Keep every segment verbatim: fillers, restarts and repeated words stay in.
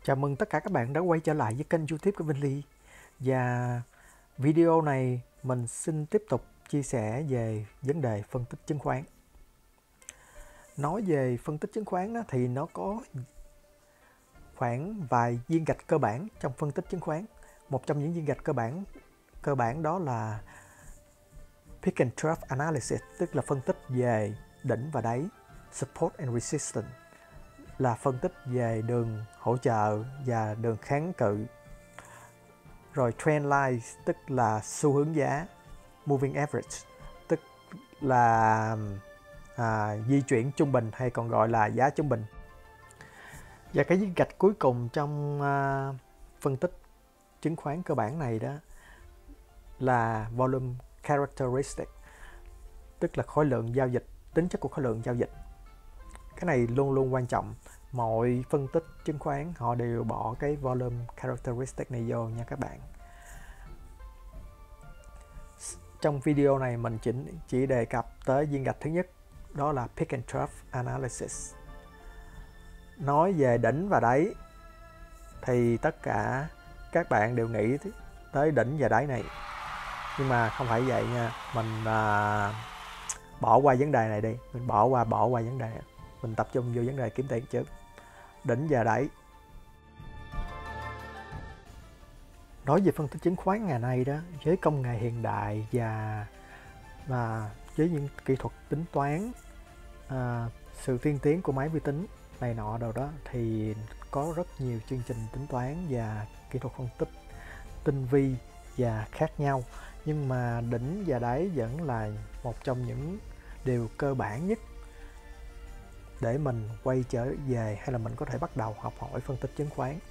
Chào mừng tất cả các bạn đã quay trở lại với kênh YouTube của Vinh Ly. Và video này mình xin tiếp tục chia sẻ về vấn đề phân tích chứng khoán. Nói về phân tích chứng khoán đó, thì nó có khoảng vài viên gạch cơ bản trong phân tích chứng khoán. Một trong những viên gạch cơ bản cơ bản đó là Peak and Trough Analysis, tức là phân tích về đỉnh và đáy, Support and Resistance là phân tích về đường hỗ trợ và đường kháng cự, rồi trend line tức là xu hướng giá, moving average tức là à, di chuyển trung bình hay còn gọi là giá trung bình. Và cái viên gạch cuối cùng trong à, phân tích chứng khoán cơ bản này đó là volume characteristic, tức là khối lượng giao dịch, tính chất của khối lượng giao dịch. Cái này luôn luôn quan trọng. Mọi phân tích chứng khoán họ đều bỏ cái volume characteristic này vô nha các bạn. Trong video này mình chỉ, chỉ đề cập tới viên gạch thứ nhất, đó là Peak and Trough Analysis. Nói về đỉnh và đáy thì tất cả các bạn đều nghĩ tới đỉnh và đáy này. Nhưng mà không phải vậy nha. Mình à, bỏ qua vấn đề này đi. Mình bỏ qua bỏ qua vấn đề. Mình tập trung vô vấn đề kiếm tiền trước. Đỉnh và đáy. Nói về phân tích chứng khoán ngày nay đó, với công nghệ hiện đại và và với những kỹ thuật tính toán, à, sự tiên tiến của máy vi tính này nọ đâu đó, thì có rất nhiều chương trình tính toán và kỹ thuật phân tích tinh vi và khác nhau. Nhưng mà đỉnh và đáy vẫn là một trong những điều cơ bản nhất để mình quay trở về hay là mình có thể bắt đầu học hỏi phân tích chứng khoán.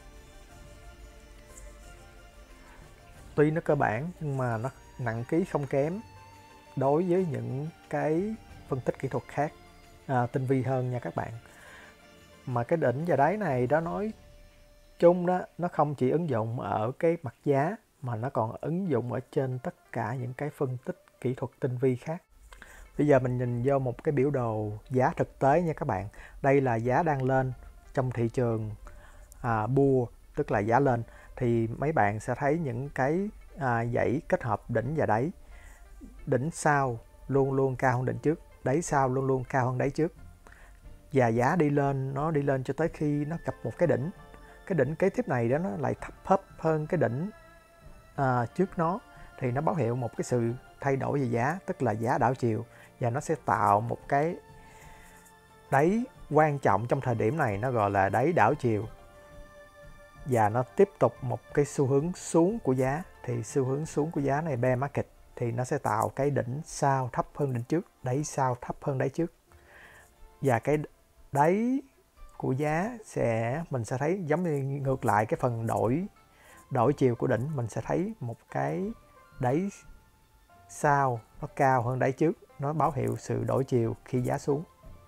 Tuy nó cơ bản nhưng mà nó nặng ký không kém đối với những cái phân tích kỹ thuật khác, à, tinh vi hơn nha các bạn. Mà cái đỉnh và đáy này đó, nói chung đó, nó không chỉ ứng dụng ở cái mặt giá mà nó còn ứng dụng ở trên tất cả những cái phân tích kỹ thuật tinh vi khác. Bây giờ mình nhìn vô một cái biểu đồ giá thực tế nha các bạn. Đây là giá đang lên trong thị trường à, bull, tức là giá lên. Thì mấy bạn sẽ thấy những cái à, dãy kết hợp đỉnh và đáy. Đỉnh sau luôn luôn cao hơn đỉnh trước, đáy sau luôn luôn cao hơn đáy trước. Và giá đi lên, nó đi lên cho tới khi nó gặp một cái đỉnh. Cái đỉnh kế tiếp này đó nó lại thấp thấp hơn cái đỉnh à, trước nó. Thì nó báo hiệu một cái sự thay đổi về giá, tức là giá đảo chiều. Và nó sẽ tạo một cái đáy quan trọng trong thời điểm này, nó gọi là đáy đảo chiều. Và nó tiếp tục một cái xu hướng xuống của giá. Thì xu hướng xuống của giá này, bear market, thì nó sẽ tạo cái đỉnh sau thấp hơn đỉnh trước, đáy sau thấp hơn đáy trước. Và cái đáy của giá sẽ, mình sẽ thấy giống như ngược lại cái phần đổi đổi chiều của đỉnh, mình sẽ thấy một cái đáy sau nó cao hơn đáy trước, nó báo hiệu sự đổi chiều khi giá xuống.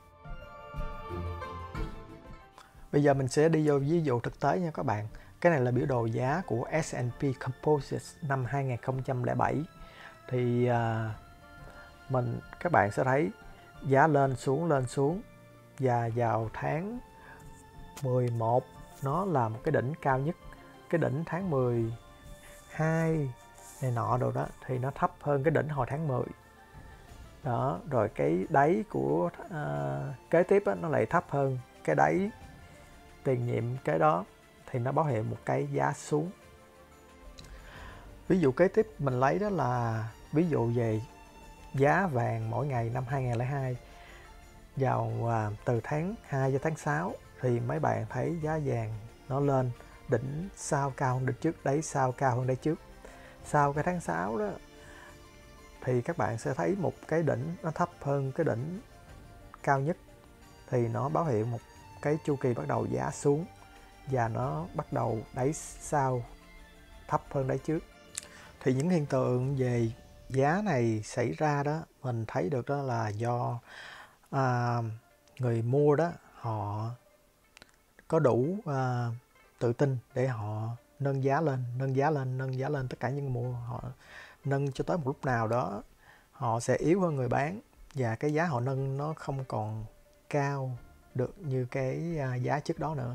Bây giờ mình sẽ đi vô ví dụ thực tế nha các bạn. Cái này là biểu đồ giá của S and P Composite năm hai nghìn không trăm lẻ bảy. Thì à, mình các bạn sẽ thấy giá lên xuống lên xuống, và vào tháng mười một nó là một cái đỉnh cao nhất. Cái đỉnh tháng mười hai này nọ đồ đó thì nó thấp hơn cái đỉnh hồi tháng mười. Đó, rồi cái đáy của uh, kế tiếp đó, nó lại thấp hơn cái đáy tiền nhiệm cái đó, thì nó báo hiệu một cái giá xuống. Ví dụ kế tiếp mình lấy đó là ví dụ về giá vàng mỗi ngày năm hai nghìn không trăm lẻ hai. Vào uh, từ tháng hai cho tháng sáu thì mấy bạn thấy giá vàng nó lên, đỉnh sau cao hơn đỉnh trước, đáy sau cao hơn đáy trước. Sau cái tháng sáu đó thì các bạn sẽ thấy một cái đỉnh nó thấp hơn cái đỉnh cao nhất, thì nó báo hiệu một cái chu kỳ bắt đầu giá xuống, và nó bắt đầu đáy sau thấp hơn đáy trước. Thì những hiện tượng về giá này xảy ra đó, mình thấy được đó là do à, người mua đó họ có đủ à, tự tin để họ nâng giá lên, nâng giá lên, nâng giá lên. Tất cả những mua họ nâng cho tới một lúc nào đó họ sẽ yếu hơn người bán, và cái giá họ nâng nó không còn cao được như cái giá trước đó nữa.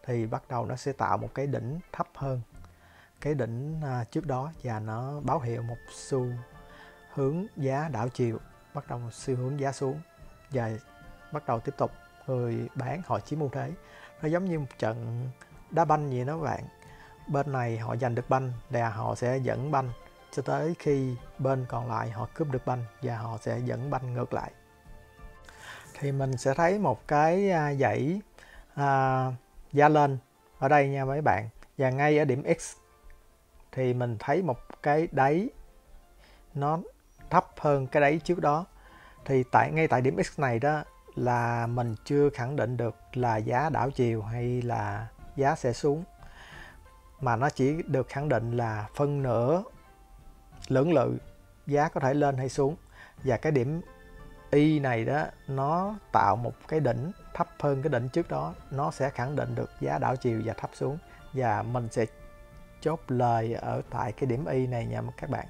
thì bắt đầu nó sẽ tạo một cái đỉnh thấp hơn cái đỉnh à, trước đó, và nó báo hiệu một xu hướng giá đảo chiều, bắt đầu một xu hướng giá xuống, và bắt đầu tiếp tục người bán họ chiếm ưu thế. Nó giống như một trận đá banh vậy đó các bạn. Bên này họ giành được banh và họ sẽ dẫn banh cho tới khi bên còn lại họ cướp được banh và họ sẽ dẫn banh ngược lại. Thì mình sẽ thấy một cái dãy à, giá lên ở đây nha mấy bạn, và ngay ở điểm X thì mình thấy một cái đáy nó thấp hơn cái đáy trước đó. Thì tại ngay tại điểm X này đó là mình chưa khẳng định được là giá đảo chiều hay là giá sẽ xuống, mà nó chỉ được khẳng định là phân nửa lưỡng lự giá có thể lên hay xuống. Và cái điểm Y này đó nó tạo một cái đỉnh thấp hơn cái đỉnh trước đó, nó sẽ khẳng định được giá đảo chiều và thấp xuống, và mình sẽ chốt lời ở tại cái điểm Y này nha các bạn.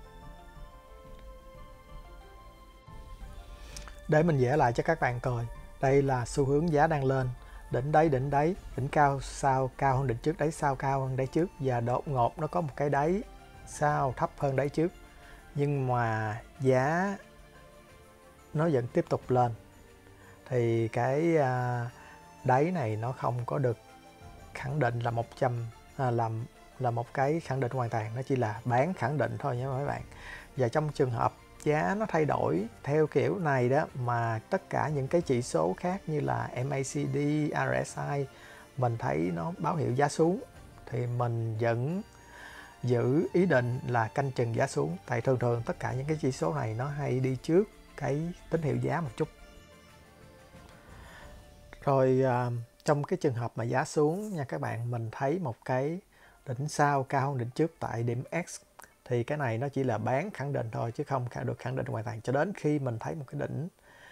Để mình vẽ lại cho các bạn coi, đây là xu hướng giá đang lên, đỉnh đáy đỉnh đáy, đỉnh cao sau cao hơn đỉnh trước, đáy sau cao hơn đáy trước, và đột ngột nó có một cái đáy sau thấp hơn đáy trước, nhưng mà giá nó vẫn tiếp tục lên. Thì cái đáy này nó không có được khẳng định là một trăm à, làm là một cái khẳng định hoàn toàn, nó chỉ là bán khẳng định thôi nhé các bạn. Và trong trường hợp giá nó thay đổi theo kiểu này đó, mà tất cả những cái chỉ số khác như là em a xê đê, rờ ét i mình thấy nó báo hiệu giá xuống, thì mình vẫn giữ ý định là canh chừng giá xuống. Tại thường thường tất cả những cái chỉ số này nó hay đi trước cái tín hiệu giá một chút. Rồi à, trong cái trường hợp mà giá xuống nha các bạn, mình thấy một cái đỉnh sau cao hơn đỉnh trước tại điểm X, thì cái này nó chỉ là bán khẳng định thôi chứ không được khẳng định hoàn toàn, cho đến khi mình thấy một cái đỉnh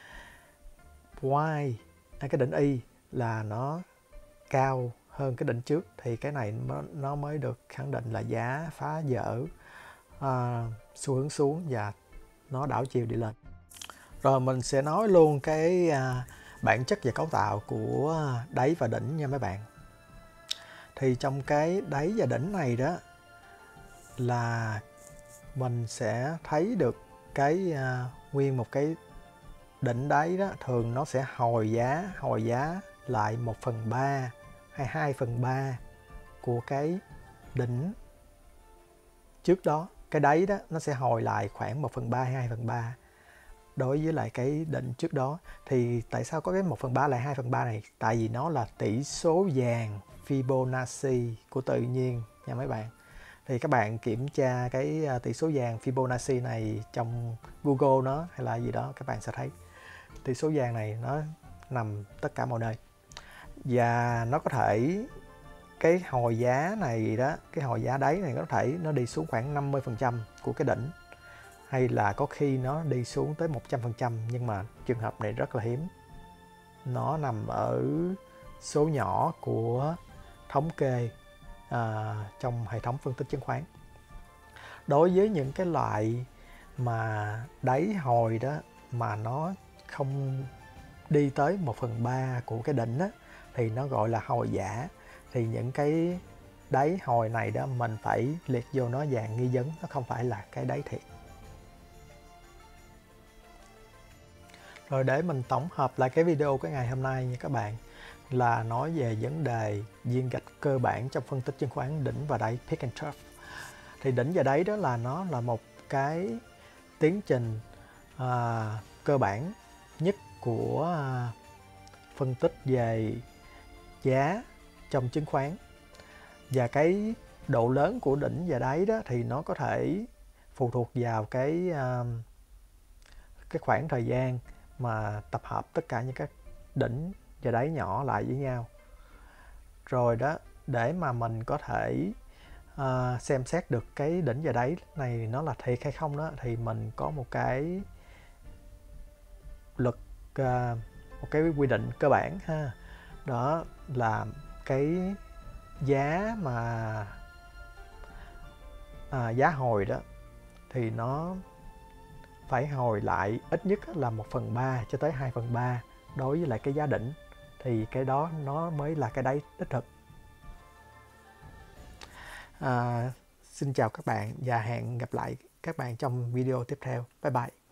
Y, cái đỉnh Y là nó cao hơn cái đỉnh trước, thì cái này nó mới được khẳng định là giá phá vỡ uh, xu hướng xuống và nó đảo chiều đi lên. Rồi mình sẽ nói luôn cái uh, bản chất và cấu tạo của đáy và đỉnh nha mấy bạn. Thì trong cái đáy và đỉnh này đó là mình sẽ thấy được cái uh, nguyên một cái đỉnh đáy đó, thường nó sẽ hồi giá hồi giá lại một phần ba hay hai phần ba của cái đỉnh trước đó. Cái đáy đó nó sẽ hồi lại khoảng một phần ba hay hai phần ba đối với lại cái đỉnh trước đó. Thì tại sao có cái một phần ba lại hai phần ba này? Tại vì nó là tỷ số vàng Fibonacci của tự nhiên nha mấy bạn. Thì các bạn kiểm tra cái tỷ số vàng Fibonacci này trong Google nó hay là gì đó, các bạn sẽ thấy tỷ số vàng này nó nằm tất cả mọi nơi. Và nó có thể cái hồi giá này đó, cái hồi giá đáy này có thể nó đi xuống khoảng năm mươi phần trăm của cái đỉnh, hay là có khi nó đi xuống tới một trăm phần trăm, nhưng mà trường hợp này rất là hiếm. Nó nằm ở số nhỏ của thống kê à, trong hệ thống phân tích chứng khoán. Đối với những cái loại mà đáy hồi đó mà nó không đi tới một phần ba của cái đỉnh đó, thì nó gọi là hồi giả. Thì những cái đáy hồi này đó mình phải liệt vô nó dạng nghi vấn, nó không phải là cái đáy thiệt. Rồi để mình tổng hợp lại cái video cái ngày hôm nay nha các bạn, là nói về vấn đề viên gạch cơ bản trong phân tích chứng khoán đỉnh và đáy, peak and trough. Thì đỉnh và đáy đó là nó là một cái tiến trình à, cơ bản nhất của à, phân tích về giá trong chứng khoán. Và cái độ lớn của đỉnh và đáy đó thì nó có thể phụ thuộc vào cái uh, cái khoảng thời gian mà tập hợp tất cả những các đỉnh và đáy nhỏ lại với nhau. Rồi đó, để mà mình có thể uh, xem xét được cái đỉnh và đáy này nó là thiệt hay không đó, thì mình có một cái luật uh, một cái quy định cơ bản ha. Đó là cái giá mà à, giá hồi đó thì nó phải hồi lại ít nhất là một phần ba cho tới hai phần ba đối với lại cái giá đỉnh. thì cái đó nó mới là cái đáy đích thực. À, xin chào các bạn và hẹn gặp lại các bạn trong video tiếp theo. Bye bye.